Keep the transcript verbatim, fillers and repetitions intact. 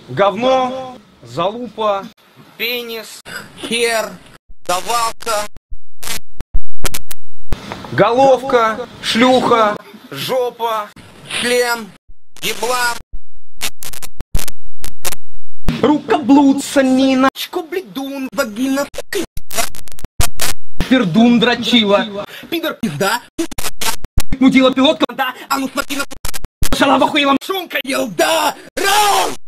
Говно, залупа, пенис, хер, давалка, головка, шлюха, жопа, член, ебла, рукоблуд, санина, чко-бледун, вагина, пердун, дрочила, пидор, пизда, мудила, пилотка, да, а ну смотри на шалава хуевом, шумка, елда, раунд!